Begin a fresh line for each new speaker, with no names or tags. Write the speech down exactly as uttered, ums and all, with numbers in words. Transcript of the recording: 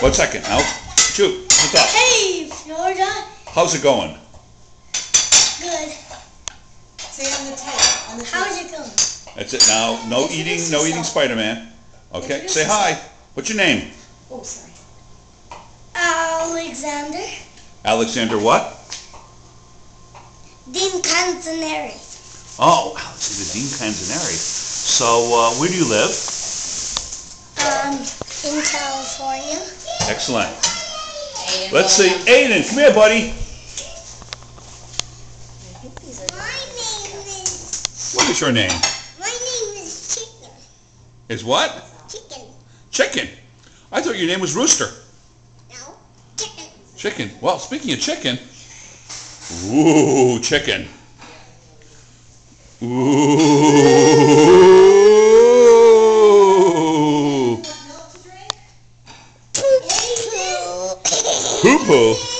One second. Now, shoot. What's up?
Hey, Florida.
How's it going?
Good.
Say on the tape. On the tape.
How's it going?
That's it. Now, no eating, no eating Spider-Man. Okay. Say hi. What's your name?
Oh, sorry.
Alexander.
Alexander what?
Dean Canzaneri.
Oh, Alexander Dean Canzaneri. So, uh, where do you live?
Um, in California.
Excellent. Let's see. Aidan, come here, buddy.
My name is...
What is your name?
My name is Chicken.
Is what?
Chicken.
Chicken. I thought your name was Rooster.
No, Chicken.
Chicken. Well, speaking of chicken. Ooh, chicken. Ooh. Poo-poo.